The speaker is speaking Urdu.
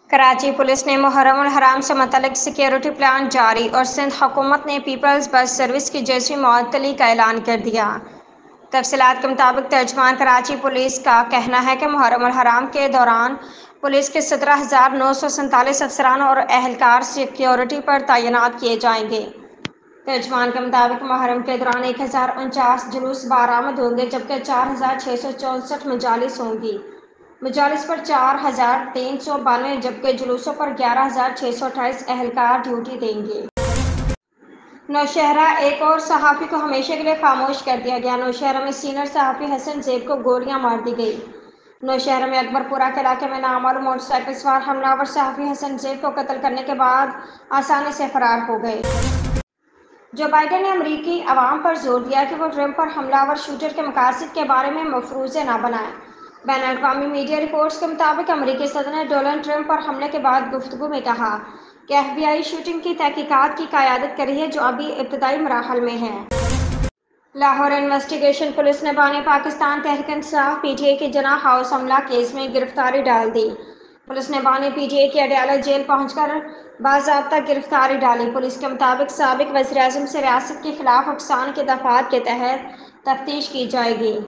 کراچی پولیس نے محرم الحرام سے متعلق سیکیورٹی پلان جاری اور سندھ حکومت نے پیپلز بس سروس کی جزوی معطلی کا اعلان کر دیا۔ تفصیلات کے مطابق ترجمان کراچی پولیس کا کہنا ہے کہ محرم الحرام کے دوران پولیس کے 17,947 افسران اور اہلکار سیکیورٹی پر تعینات کیے جائیں گے۔ ترجمان کے مطابق محرم کے دوران 1049 جلوس برآمد ہوں گے جبکہ 4,664 مجالس ہوں گی۔ مجالس پر 4,392 جبکہ جلوسوں پر 11,628 اہلکار ڈیوٹی دیں گے۔ نوشہرہ: ایک اور صحافی کو ہمیشہ کے لیے خاموش کر دیا گیا۔ نوشہرہ میں سینئر صحافی حسن زیب کو گولیاں مار دی گئی۔ نوشہرہ میں اکبر پورہ کے علاقے میں نامعلوم موٹر سائیکل سوار حملہ آور صحافی حسن زیب کو قتل کرنے کے بعد آسانی سے فرار ہو گئے۔ جو بائیڈن نے امریکی عوام پر زور دیا کہ وہ ٹرمپ پر حملہ آور شوٹر کے مقاصد کے بارے میں مفروضے نہ بنائیں۔ بین الاقوامی میڈیا رپورٹس کے مطابق امریکی صدر نے ڈونلڈ ٹرمپ پر حملے کے بعد گفتگو میں کہا کہ ایف بی آئی شوٹنگ کی تحقیقات کی قیادت کر رہی ہے جو ابھی ابتدائی مراحل میں ہے۔ لاہور انویسٹیگیشن پولیس نے بانی Pakistan Tehreek Insaf P T I کے جناح ہاؤس حملہ کیس میں گرفتاری ڈال دی۔ پولیس نے بانی پی ٹی آئی کی اڈیالہ جیل پہنچ کر باضابطہ گرفتاری ڈالی۔ پولیس کے مطابق سابق وزیر اعظم سے ریاست کے خلاف اقسام کے دفعات کے تحت تفتیش کی جائے گی۔